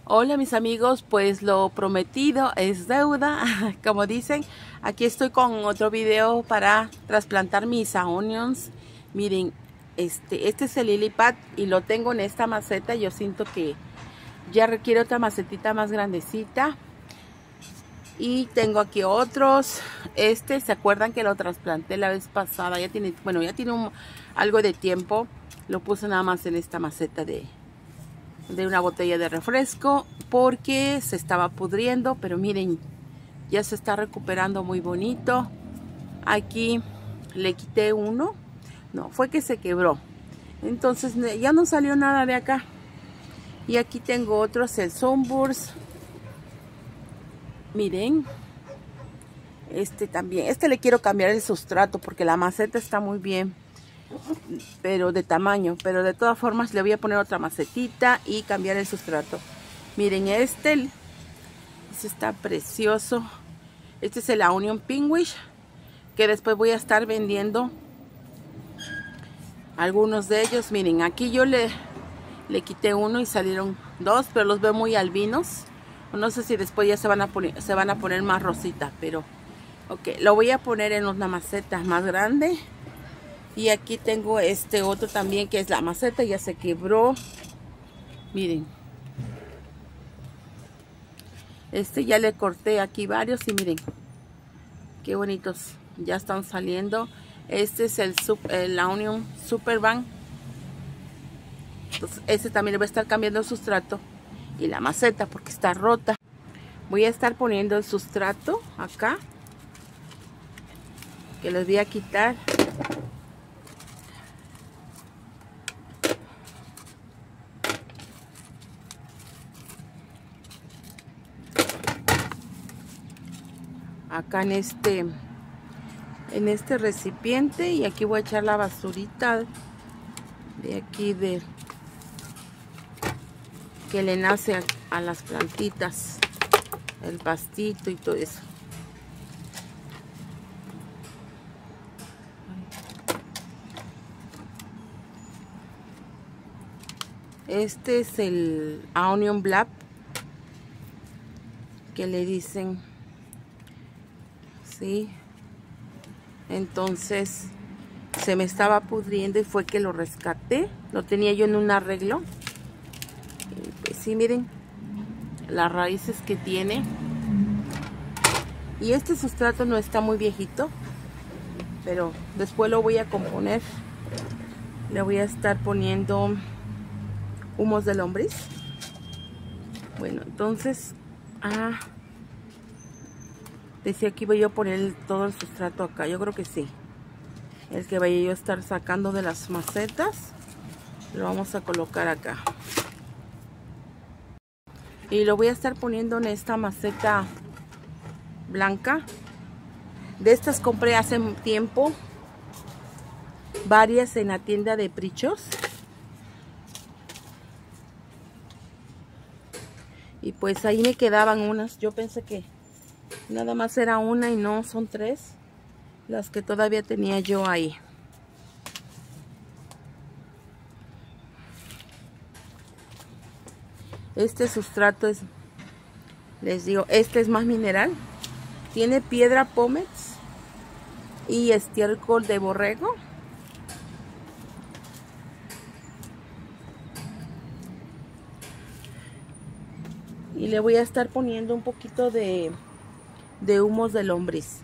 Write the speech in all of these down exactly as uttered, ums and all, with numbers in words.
Hola mis amigos, pues lo prometido es deuda, como dicen. Aquí estoy con otro video para trasplantar mis onions. Miren, este, este es el lily pad y lo tengo en esta maceta. Yo siento que ya requiere otra macetita más grandecita. Y tengo aquí otros. Este, ¿se acuerdan que lo trasplanté la vez pasada? Ya tiene, bueno, ya tiene un, algo de tiempo. Lo puse nada más en esta maceta de... de una botella de refresco porque se estaba pudriendo, pero miren, ya se está recuperando muy bonito. Aquí le quité uno, no, fue que se quebró, entonces ya no salió nada de acá. Y aquí tengo otros, el Sunburst, miren, este también, este le quiero cambiar el sustrato porque la maceta está muy bien, pero de tamaño, pero de todas formas le voy a poner otra macetita y cambiar el sustrato. Miren, este, este está precioso. Este es el Onion Pinwich, que después voy a estar vendiendo algunos de ellos. Miren, aquí yo le, le quité uno y salieron dos, pero los veo muy albinos. No sé si después ya se van a poner, se van a poner más rosita, pero ok, lo voy a poner en una maceta más grande. Y aquí tengo este otro también, que es la maceta, ya se quebró. Miren. Este ya le corté aquí varios y miren. Qué bonitos. Ya están saliendo. Este es el, el Onion Super Bang. Entonces, este también le voy a estar cambiando el sustrato. Y la maceta porque está rota. Voy a estar poniendo el sustrato acá. Que les voy a quitar. Acá en este en este recipiente, y aquí voy a echar la basurita de aquí de que le nace a, a las plantitas, el pastito y todo eso. Este es el Onion Black, que le dicen, sí. Entonces se me estaba pudriendo y fue que lo rescaté. Lo tenía yo en un arreglo. Y pues sí, miren las raíces que tiene. Y este sustrato no está muy viejito, pero después lo voy a componer. Le voy a estar poniendo humos de lombriz. Bueno, entonces, ah, decía que iba yo a poner el, todo el sustrato acá. Yo creo que sí. El que vaya yo a estar sacando de las macetas, lo vamos a colocar acá. Y lo voy a estar poniendo en esta maceta blanca. De estas compré hace tiempo varias en la tienda de Prichos. Y pues ahí me quedaban unas. Yo pensé que nada más era una y no, son tres las que todavía tenía yo ahí. Este sustrato es, les digo, este es más mineral. Tiene piedra pómez y estiércol de borrego. Y le voy a estar poniendo un poquito de, de humos de lombriz.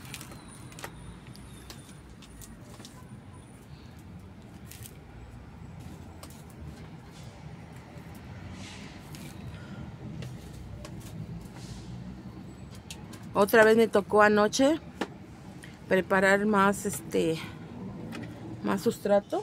Otra vez me tocó anoche preparar más este más sustrato,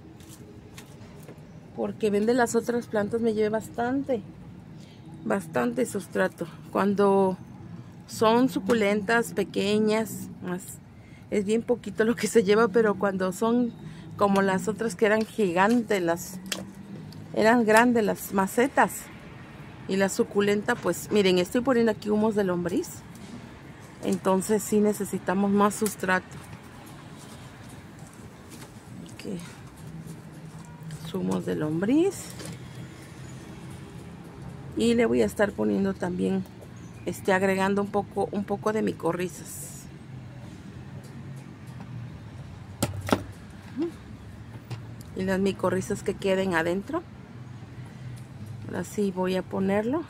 porque vende las otras plantas me llevé bastante bastante sustrato. Cuando son suculentas pequeñas, más es bien poquito lo que se lleva, pero cuando son como las otras que eran gigantes, las eran grandes las macetas, y la suculenta, pues miren, estoy poniendo aquí humos de lombriz. Entonces sí necesitamos más sustrato. Okay. Zumos de lombriz. Y le voy a estar poniendo también, este, agregando un poco, un poco de micorrizas. Y las micorrizas que queden adentro. Ahora sí voy a ponerlo.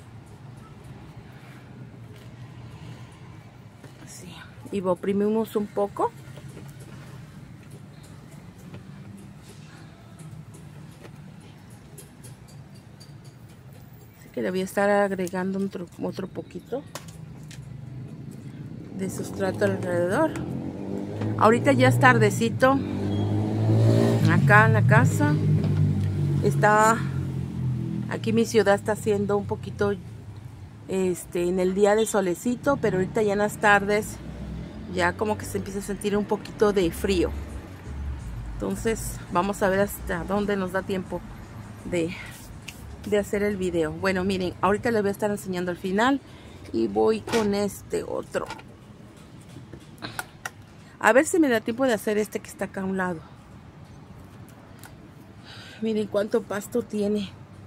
Así. Y lo oprimimos un poco. Así que le voy a estar agregando otro, otro poquito de sustrato alrededor. Ahorita ya es tardecito. Acá en la casa está, aquí mi ciudad está haciendo un poquito, este, en el día de solecito, pero ahorita ya en las tardes ya como que se empieza a sentir un poquito de frío. Entonces vamos a ver hasta dónde nos da tiempo de, de hacer el video. Bueno, miren, ahorita les voy a estar enseñando al final y voy con este otro. A ver si me da tiempo de hacer este que está acá a un lado. Miren cuánto pasto tiene.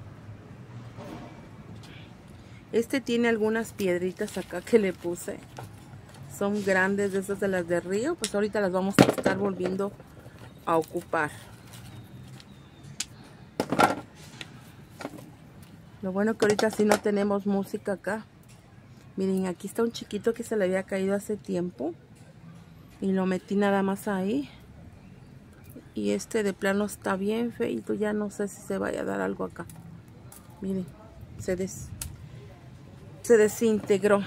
Este tiene algunas piedritas acá que le puse. Son grandes, de esas de las de río. Pues ahorita las vamos a estar volviendo a ocupar. Lo bueno que ahorita sí no tenemos música acá. Miren, aquí está un chiquito que se le había caído hace tiempo. Y lo metí nada más ahí. Y este de plano está bien feito. Ya no sé si se vaya a dar algo acá. Miren, se, des, se desintegró.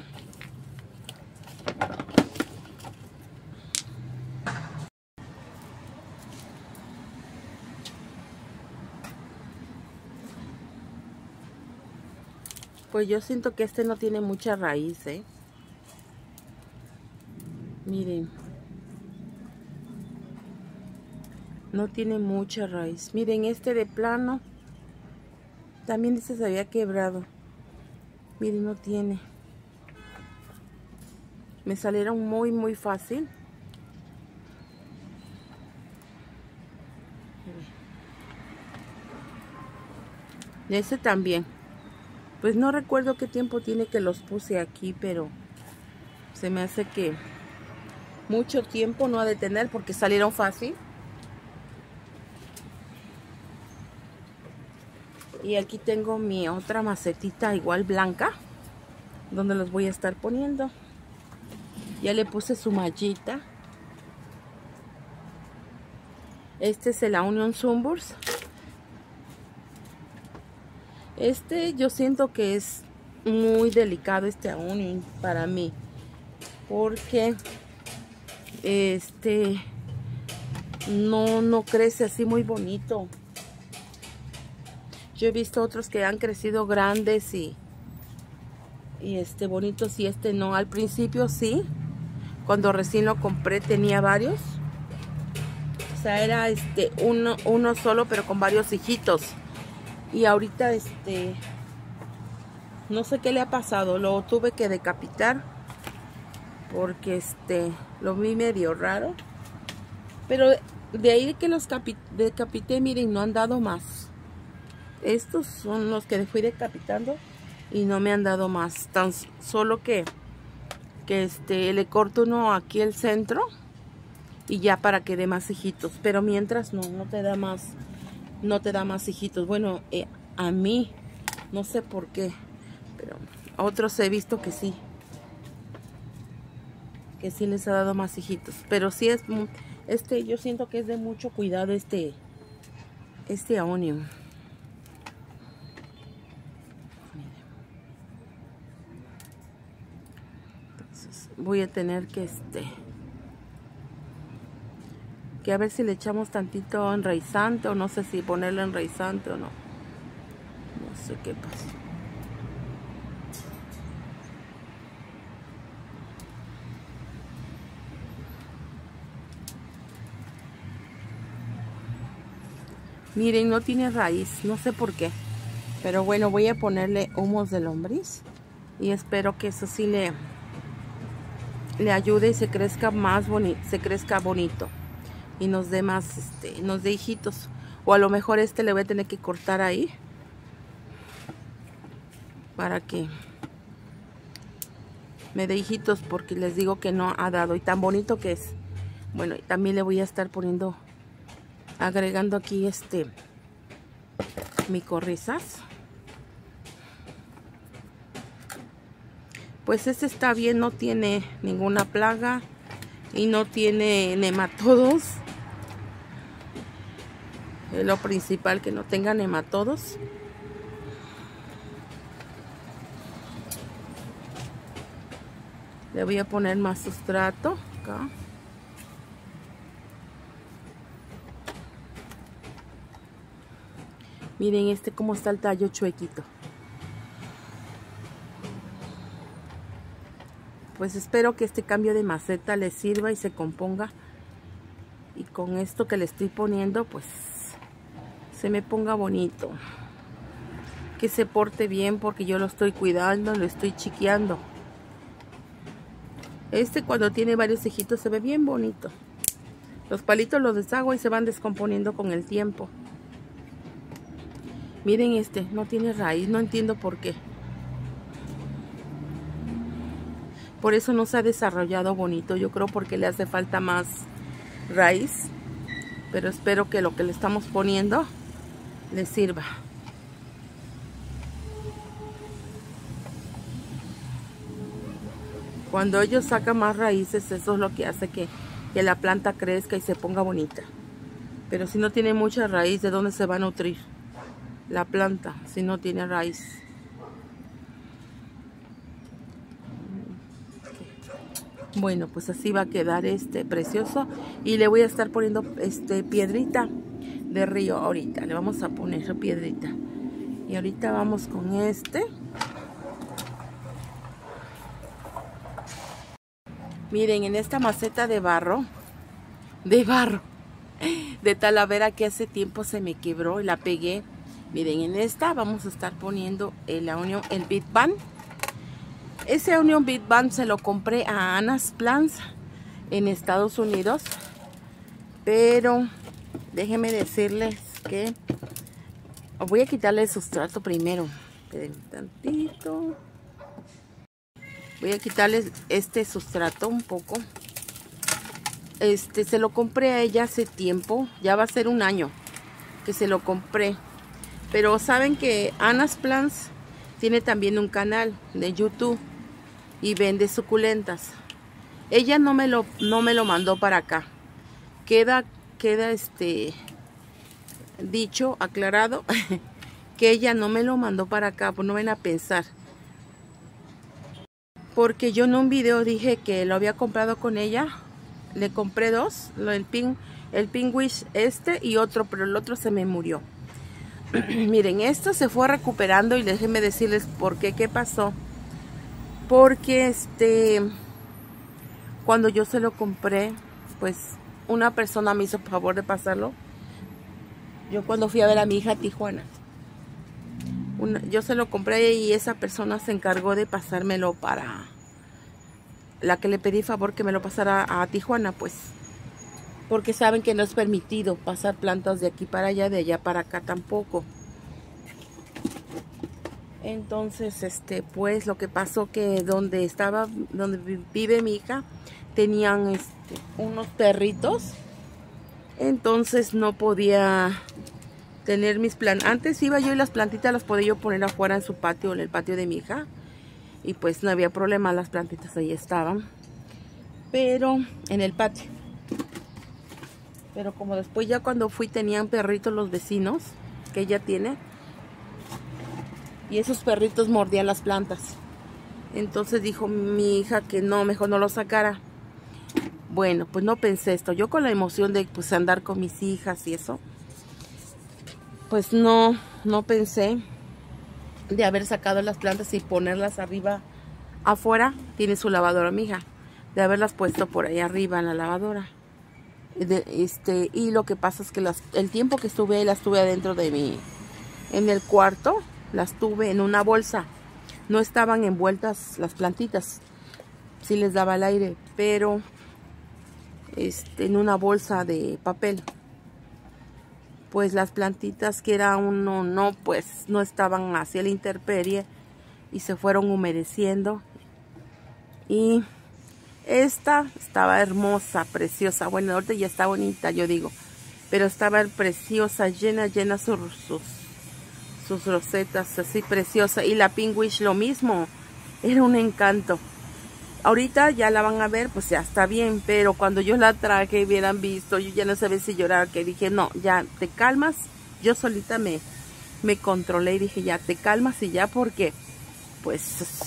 Pues yo siento que este no tiene mucha raíz, ¿eh? Miren. No tiene mucha raíz. Miren, este de plano. También este se había quebrado. Miren, no tiene. Me salieron muy, muy fácil. Y este también. Pues no recuerdo qué tiempo tiene que los puse aquí, pero se me hace que mucho tiempo no ha de tener porque salieron fácil. Y aquí tengo mi otra macetita igual blanca, donde los voy a estar poniendo. Ya le puse su mallita. Este es el Onion Sunburst. Este yo siento que es muy delicado este onion para mí, porque este no, no crece así muy bonito. Yo he visto otros que han crecido grandes y, y este bonitos, y este no. Al principio sí, cuando recién lo compré tenía varios. O sea, era este uno, uno solo, pero con varios hijitos. Y ahorita este no sé qué le ha pasado, lo tuve que decapitar porque este lo vi medio raro. Pero de ahí que los decapité, miren, no han dado más. Estos son los que fui decapitando y no me han dado más. Tan solo que, que este, le corto uno aquí el centro y ya para que dé más hijitos. Pero mientras no, no te da más, no te da más hijitos. Bueno, eh, a mí, no sé por qué, pero a otros he visto que sí. Que sí les ha dado más hijitos. Pero sí es, este, yo siento que es de mucho cuidado este, este onion. Voy a tener que este que a ver si le echamos tantito enraizante, o no sé si ponerle enraizante o no. No sé qué pasa. Miren, no tiene raíz, no sé por qué. Pero bueno, voy a ponerle humos de lombriz y espero que eso sí le le ayude y se crezca más bonito, se crezca bonito y nos dé más, este, nos dé hijitos. O a lo mejor este le voy a tener que cortar ahí para que me dé hijitos, porque les digo que no ha dado, y tan bonito que es. Bueno, también le voy a estar poniendo, agregando aquí este micorrizas. Pues este está bien, no tiene ninguna plaga y no tiene nematodos. Es lo principal, que no tenga nematodos. Le voy a poner más sustrato acá. Miren este cómo está el tallo chuequito. Pues espero que este cambio de maceta les sirva y se componga. Y con esto que le estoy poniendo, pues se me ponga bonito. Que se porte bien, porque yo lo estoy cuidando, lo estoy chiqueando. Este, cuando tiene varios hijitos, se ve bien bonito. Los palitos los deshago y se van descomponiendo con el tiempo. Miren este, no tiene raíz, no entiendo por qué. Por eso no se ha desarrollado bonito. Yo creo porque le hace falta más raíz. Pero espero que lo que le estamos poniendo le sirva. Cuando ellos sacan más raíces, eso es lo que hace que, que la planta crezca y se ponga bonita. Pero si no tiene mucha raíz, ¿de dónde se va a nutrir la planta si no tiene raíz? Bueno, pues así va a quedar este precioso. Y le voy a estar poniendo este piedrita de río ahorita. Le vamos a poner piedrita. Y ahorita vamos con este. Miren, en esta maceta de barro, de barro, de talavera que hace tiempo se me quebró y la pegué. Miren, en esta vamos a estar poniendo el onion, el Big Bang. Ese onion Big Bang se lo compré a Anna's Plants en Estados Unidos. Pero déjenme decirles que voy a quitarle el sustrato primero. Esperen tantito. Voy a quitarles este sustrato un poco. Este se lo compré a ella hace tiempo. Ya va a ser un año que se lo compré. Pero saben que Anna's Plants tiene también un canal de YouTube y vende suculentas. Ella no me lo, no me lo mandó para acá. Queda, queda este dicho, aclarado, que ella no me lo mandó para acá. Pues no ven a pensar. Porque yo en un video dije que lo había comprado con ella. Le compré dos, el pink, el pink wish este y otro, pero el otro se me murió. Miren, esto se fue recuperando y déjenme decirles por qué, qué pasó. Porque este, cuando yo se lo compré, pues una persona me hizo el favor de pasarlo. Yo cuando fui a ver a mi hija a Tijuana, Una, yo se lo compré y esa persona se encargó de pasármelo para la que le pedí favor que me lo pasara a Tijuana, pues porque saben que no es permitido pasar plantas de aquí para allá, de allá para acá tampoco. Entonces este pues lo que pasó que donde estaba, donde vive mi hija, tenían este unos perritos. Entonces no podía tener mis plantas. Antes iba yo y las plantitas las podía yo poner afuera en su patio, en el patio de mi hija. Y pues no había problema, las plantitas ahí estaban. Pero en el patio. Pero como después ya cuando fui tenían perritos los vecinos, que ella tiene. Y esos perritos mordían las plantas. Entonces dijo mi hija que no, mejor no lo sacara. Bueno, pues no pensé esto. Yo con la emoción de pues andar con mis hijas y eso. Pues no, no pensé de haber sacado las plantas y ponerlas arriba afuera. Tiene su lavadora mi hija, de haberlas puesto por ahí arriba en la lavadora. De, este y lo que pasa es que las, el tiempo que estuve las tuve adentro de mi, en el cuarto, las tuve en una bolsa. No estaban envueltas las plantitas, sí les daba el aire, pero este, en una bolsa de papel. Pues las plantitas que era uno, no, pues no estaban hacia la intemperie y se fueron humedeciendo. Y esta estaba hermosa, preciosa. Bueno, ahorita ya está bonita, yo digo. Pero estaba preciosa, llena, llena sus, sus, sus rosetas, así preciosa. Y la Pink Wish lo mismo. Era un encanto. Ahorita ya la van a ver, pues ya está bien. Pero cuando yo la traje, hubieran visto, yo ya no sabía si llorar, que dije, no, ya te calmas. Yo solita me, me controlé y dije, ya te calmas y ya, porque pues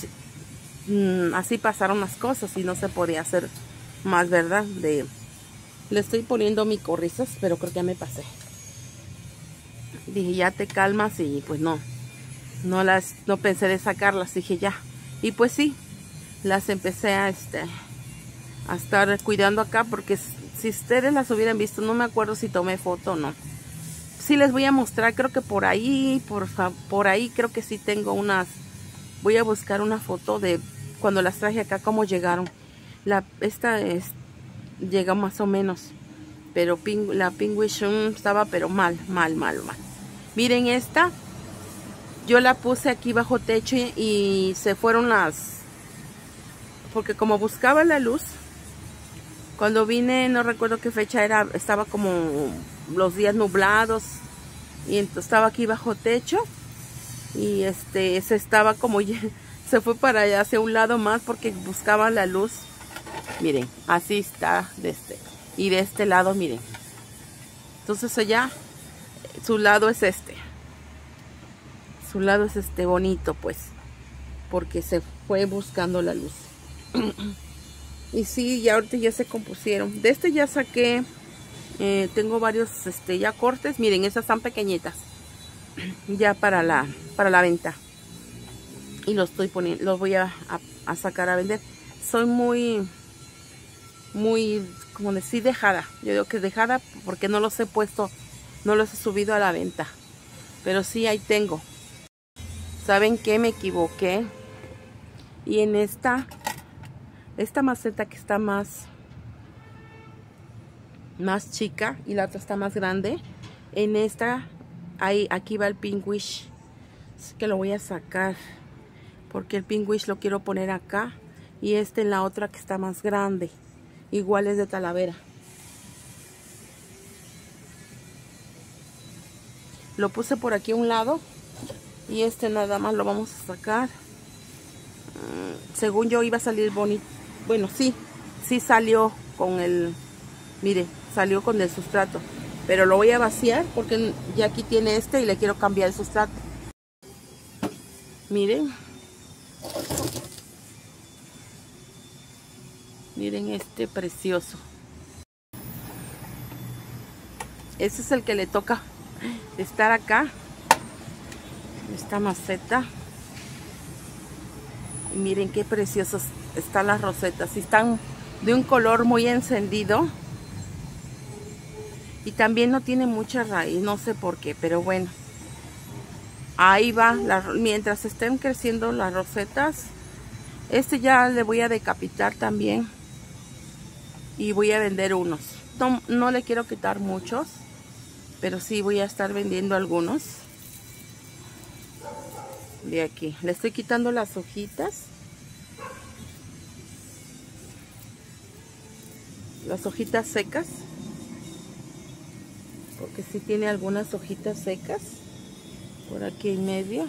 así pasaron las cosas y no se podía hacer más, ¿verdad? De, le estoy poniendo mi corrizas, pero creo que ya me pasé. Dije, ya te calmas y pues no, no las, no pensé de sacarlas, dije ya. Y pues sí, las empecé a, este, a estar cuidando acá, porque si ustedes las hubieran visto, no me acuerdo si tomé foto o no. Sí les voy a mostrar, creo que por ahí, por, por ahí creo que sí tengo unas, voy a buscar una foto de cuando las traje acá, cómo llegaron. La, esta es, llega más o menos, pero ping, la Pink Wish estaba pero mal, mal, mal, mal. Miren esta, yo la puse aquí bajo techo y, y se fueron las, porque como buscaba la luz, cuando vine, no recuerdo qué fecha era, estaba como los días nublados y entonces estaba aquí bajo techo y este se estaba como se fue para allá hacia un lado más porque buscaba la luz. Miren, así está de este y de este lado, miren. Entonces allá su lado es este. Su lado es este bonito, pues, porque se fue buscando la luz. Y sí, ya ahorita ya se compusieron. De este ya saqué, eh, tengo varios este ya cortes. Miren, esas están pequeñitas. Ya para la para la venta. Y los estoy poniendo, los voy a, a, a sacar a vender. Soy muy, muy, como decir, dejada. Yo digo que dejada porque no los he puesto, no los he subido a la venta. Pero sí, ahí tengo. ¿Saben qué? Me equivoqué. Y en esta, esta maceta que está más, más chica y la otra está más grande. En esta, ahí, aquí va el Pink Wish. Así que lo voy a sacar. Porque el Pink Wish lo quiero poner acá. Y este en la otra que está más grande. Igual es de Talavera. Lo puse por aquí a un lado. Y este nada más lo vamos a sacar. Según yo iba a salir bonito. Bueno, sí. Sí salió con el... Mire, salió con el sustrato. Pero lo voy a vaciar porque ya aquí tiene este y le quiero cambiar el sustrato. Miren. Miren este precioso. Ese es el que le toca estar acá. Esta maceta. Y miren qué preciosas están las rosetas. Y están de un color muy encendido. Y también no tiene mucha raíz. No sé por qué, pero bueno. Ahí va. La, mientras estén creciendo las rosetas. Este ya le voy a decapitar también. Y voy a vender unos. No, no le quiero quitar muchos. Pero sí voy a estar vendiendo algunos. De aquí. Le estoy quitando las hojitas. Las hojitas secas. Porque sí tiene algunas hojitas secas. Por aquí en medio.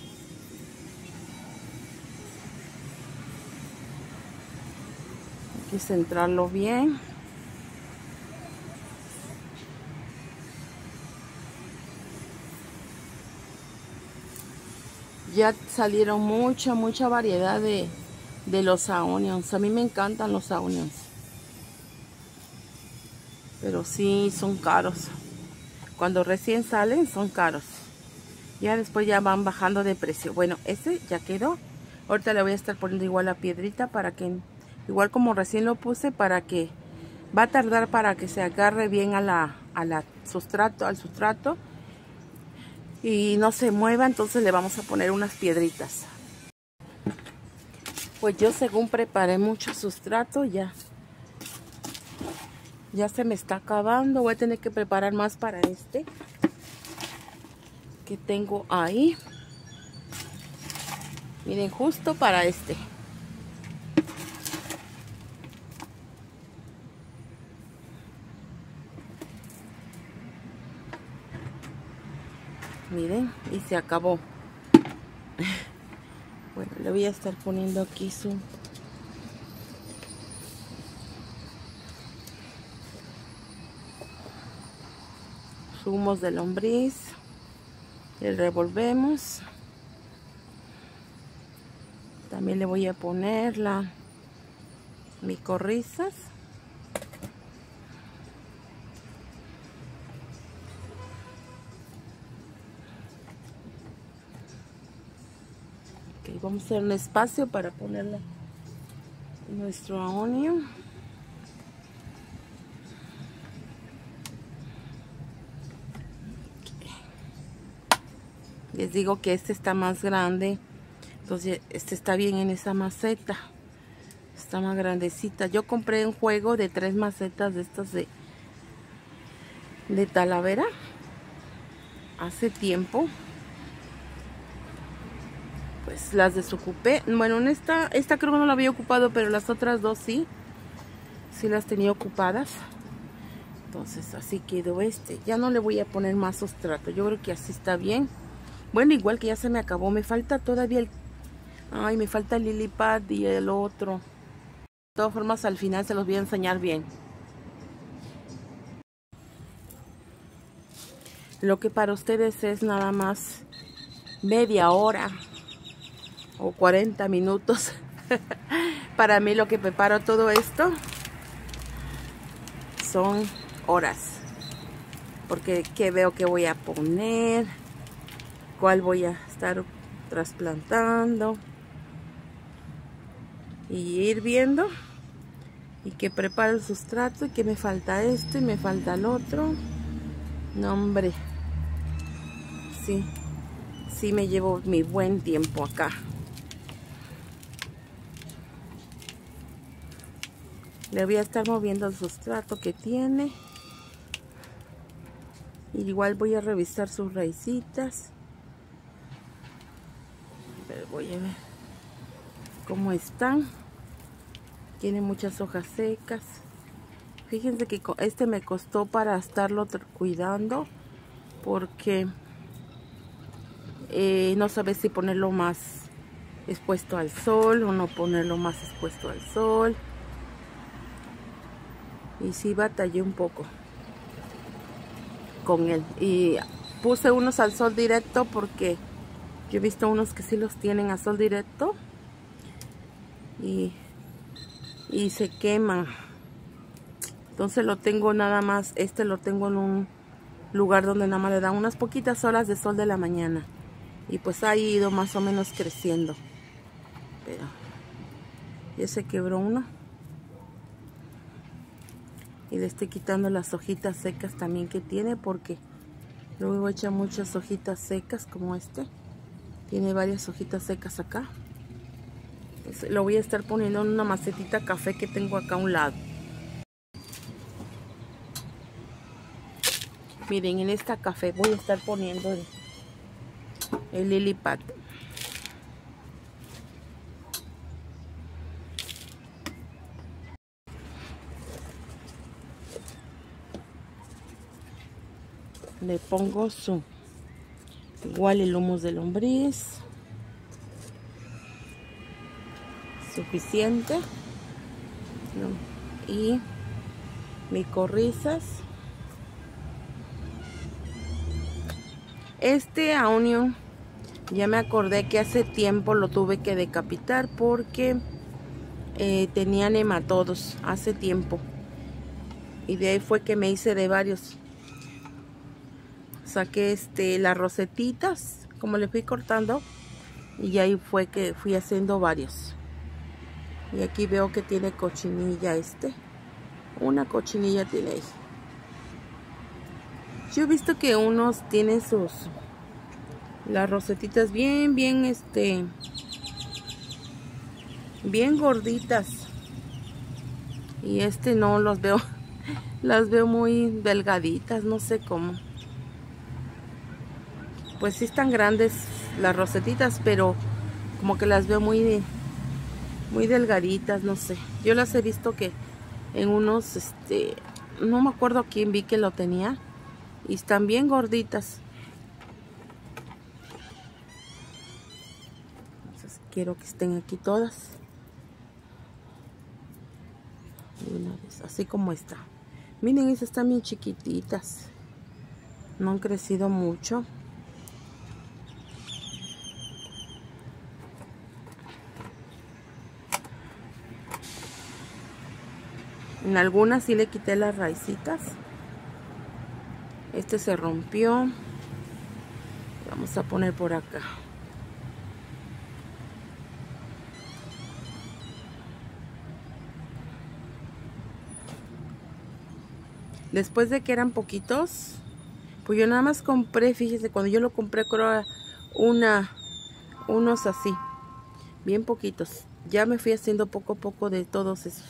Hay que centrarlo bien. Ya salieron mucha, mucha variedad de, de los aonions. A mí me encantan los aonions. Pero sí, son caros. Cuando recién salen, son caros. Ya después ya van bajando de precio. Bueno, este ya quedó. Ahorita le voy a estar poniendo igual la piedrita para que, igual como recién lo puse, para que, va a tardar para que se agarre bien a la, a la sustrato, al sustrato. Y no se mueva, entonces le vamos a poner unas piedritas. Pues yo según preparé mucho sustrato, ya ya se me está acabando. Voy a tener que preparar más para este que tengo ahí. Miren, justo para este. Miren, y se acabó. Bueno, le voy a estar poniendo aquí su zumos de lombriz. Le revolvemos. También le voy a poner la micorrizas. Okay, vamos a hacer un espacio para ponerle nuestro onion. Les digo que este está más grande, entonces este está bien en esa maceta, está más grandecita. Yo compré un juego de tres macetas de estas de, de Talavera hace tiempo. Pues las desocupé. Bueno, en esta, esta creo que no la había ocupado, pero las otras dos sí, sí las tenía ocupadas. Entonces así quedó este. Ya no le voy a poner más sustrato, yo creo que así está bien. Bueno, igual que ya se me acabó, me falta todavía el... Ay, me falta el lily pad y el otro. De todas formas, al final se los voy a enseñar bien. Lo que para ustedes es nada más media hora o cuarenta minutos. Para mí lo que preparo todo esto son horas. Porque qué veo que voy a poner, cuál voy a estar trasplantando y ir viendo, y que preparo el sustrato, y que me falta esto y me falta el otro. No, hombre, sí, sí me llevo mi buen tiempo acá. Le voy a estar moviendo el sustrato que tiene. Igual voy a revisar sus raicitas. Pero voy a ver cómo están. Tiene muchas hojas secas. Fíjense que este me costó para estarlo cuidando, porque eh, no sabes si ponerlo más expuesto al sol o no ponerlo más expuesto al sol. Y sí batallé un poco con él. Y puse unos al sol directo porque yo he visto unos que sí los tienen a sol directo y, y se queman. Entonces lo tengo nada más, este lo tengo en un lugar donde nada más le dan unas poquitas horas de sol de la mañana. Y pues ha ido más o menos creciendo. Pero ya se quebró uno. Y le estoy quitando las hojitas secas también que tiene, porque luego echa muchas hojitas secas como este. Tiene varias hojitas secas acá. Entonces, lo voy a estar poniendo en una macetita café que tengo acá a un lado. Miren, en esta café voy a estar poniendo el, el lily pad. Le pongo su igual el humus de lombriz, suficiente, ¿no? Y micorrizas. Este onion ya me acordé que hace tiempo lo tuve que decapitar porque eh, tenía nematodos hace tiempo, y de ahí fue que me hice de varios. Saqué este, las rosetitas, como le fui cortando, y ahí fue que fui haciendo varios. Y aquí veo que tiene cochinilla este. Una cochinilla tiene ahí. Yo he visto que unos tienen sus... las rosetitas bien, bien, este... bien gorditas. Y este no, los veo... las veo muy delgaditas, no sé cómo. Pues sí están grandes las rosetitas, pero como que las veo muy, muy delgaditas, no sé. Yo las he visto que en unos, este, no me acuerdo quién vi que lo tenía. Y están bien gorditas. Entonces quiero que estén aquí todas. Y una vez, así como está. Miren, esas están bien chiquititas. No han crecido mucho. En algunas sí le quité las raicitas. Este se rompió. Vamos a poner por acá. Después de que eran poquitos, pues yo nada más compré, fíjese, cuando yo lo compré creo una, unos así, bien poquitos. Ya me fui haciendo poco a poco de todos esos.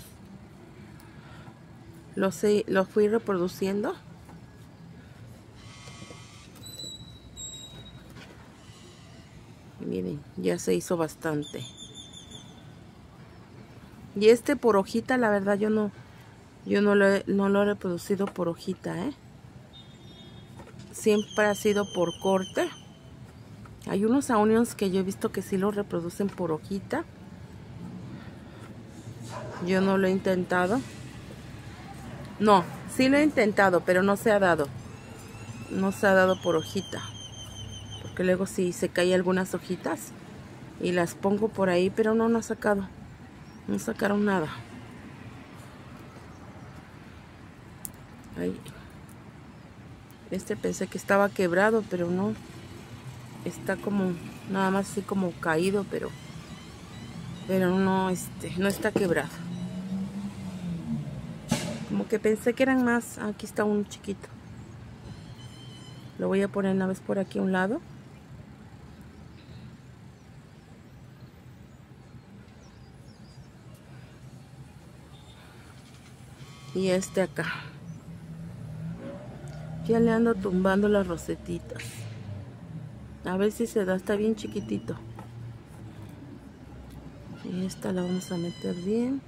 Los, he, los fui reproduciendo. Y miren, ya se hizo bastante. Y este por hojita, la verdad yo no, yo no lo he, no lo he reproducido por hojita, ¿eh? Siempre ha sido por corte. Hay unos onions que yo he visto que sí lo reproducen por hojita. Yo no lo he intentado. No, sí lo he intentado, pero no se ha dado. No se ha dado por hojita. Porque luego sí se caen algunas hojitas y las pongo por ahí, pero no, no ha sacado. No sacaron nada. Ahí. Este pensé que estaba quebrado, pero no. Está como, nada más así como caído, pero pero no, este, no está quebrado. Como que pensé que eran más. Aquí está un chiquito. Lo voy a poner una vez por aquí a un lado. Y este acá. Ya le ando tumbando las rosetitas. A ver si se da, está bien chiquitito. Y esta la vamos a meter bien.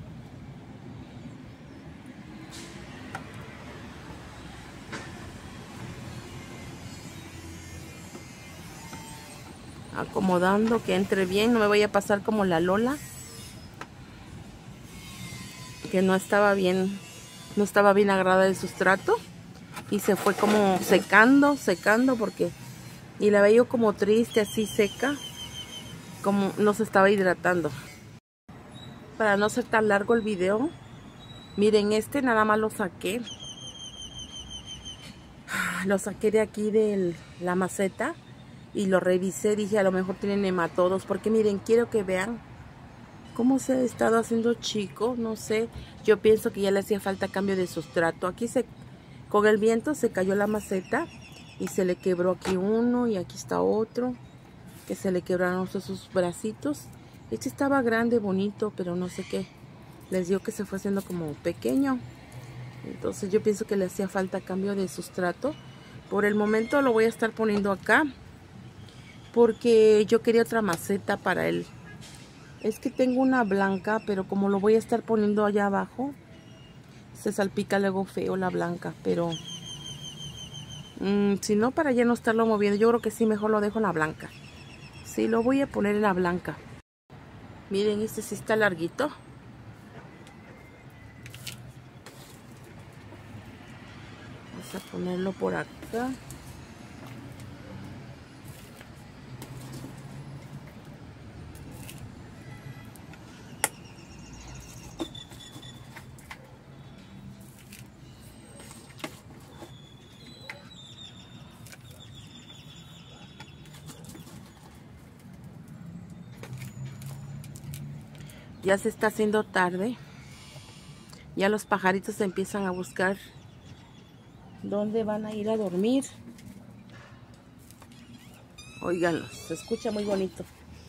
Acomodando que entre bien, no me vaya a pasar como la Lola. Que no estaba bien, no estaba bien agarrada el sustrato. Y se fue como secando, secando porque... Y la veía como triste, así seca. Como no se estaba hidratando. Para no ser tan largo el video. Miren, este nada más lo saqué. Lo saqué de aquí de la maceta. Y lo revisé, dije a lo mejor tienen nematodos. Porque miren, quiero que vean cómo se ha estado haciendo chico. No sé, yo pienso que ya le hacía falta cambio de sustrato. Aquí se, con el viento se cayó la maceta. Y se le quebró aquí uno y aquí está otro. Que se le quebraron sus bracitos. Este estaba grande, bonito, pero no sé qué. Les dio que se fue haciendo como pequeño. Entonces yo pienso que le hacía falta cambio de sustrato. Por el momento lo voy a estar poniendo acá. Porque yo quería otra maceta para él. Es que tengo una blanca, pero como lo voy a estar poniendo allá abajo, se salpica luego feo la blanca. Pero mmm, si no, para ya no estarlo moviendo, yo creo que sí, mejor lo dejo en la blanca. Sí, lo voy a poner en la blanca. Miren, este sí está larguito. Vamos a ponerlo por acá. Ya se está haciendo tarde. Ya los pajaritos empiezan a buscar dónde van a ir a dormir. Óiganlos, se escucha muy bonito.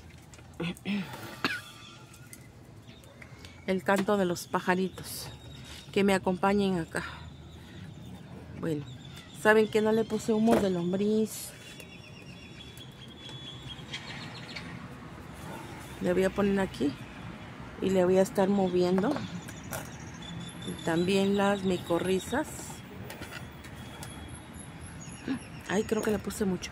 El canto de los pajaritos que me acompañen acá. Bueno, saben que no le puse humo de lombriz. Le voy a poner aquí y le voy a estar moviendo. Y también las micorrizas. Ay, creo que le puse mucho.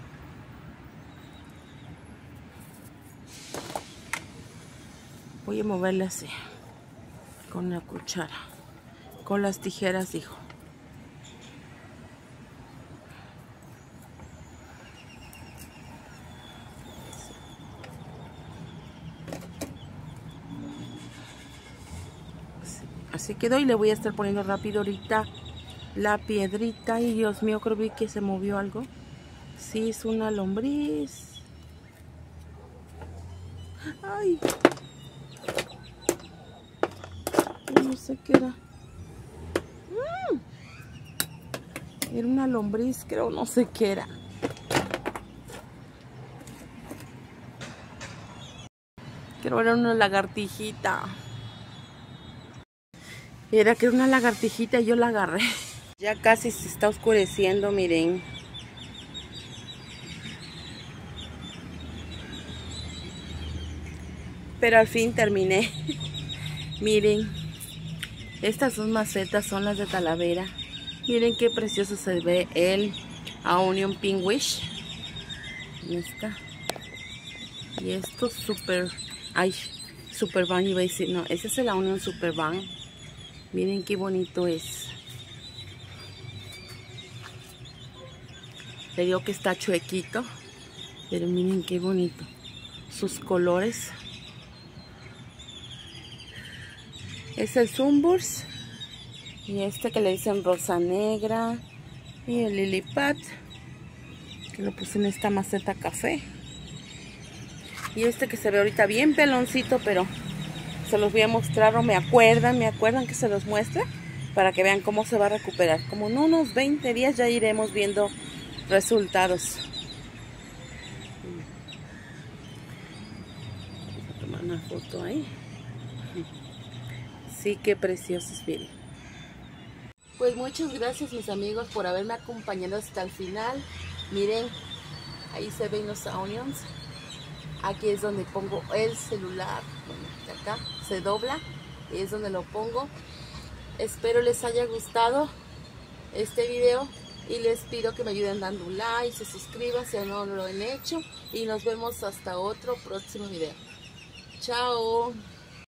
Voy a moverle así, con la cuchara, con las tijeras, dijo. Así quedó y le voy a estar poniendo rápido ahorita la piedrita. Y Dios mío, creo que se movió algo. Sí, es una lombriz. Ay. No sé qué era. Mm. Era una lombriz, creo, no sé qué era. Creo era una lagartijita. Era que era una lagartijita y yo la agarré. Ya casi se está oscureciendo, miren. Pero al fin terminé. Miren. Estas dos macetas son las de Talavera. Miren qué precioso se ve el Onion Pink Wish. Esta. Y esto super... Ay, Super Van iba a decir. No, ese es el Onion Super Van. Miren qué bonito es. Le digo que está chuequito. Pero miren qué bonito. Sus colores. Es el Sunburst. Y este que le dicen rosa negra. Y el Lily Pad, que lo puse en esta maceta café. Y este que se ve ahorita bien peloncito, pero se los voy a mostrar, o me acuerdan, me acuerdan que se los muestre, para que vean cómo se va a recuperar. Como en unos veinte días ya iremos viendo resultados. Voy a tomar una foto ahí. Sí, qué preciosos, miren. Pues muchas gracias, mis amigos, por haberme acompañado hasta el final. Miren, ahí se ven los onions. Aquí es donde pongo el celular. Bueno, acá se dobla y es donde lo pongo. Espero les haya gustado este video y les pido que me ayuden dando un like, se suscriban si aún no lo han hecho, y nos vemos hasta otro próximo video. Chao.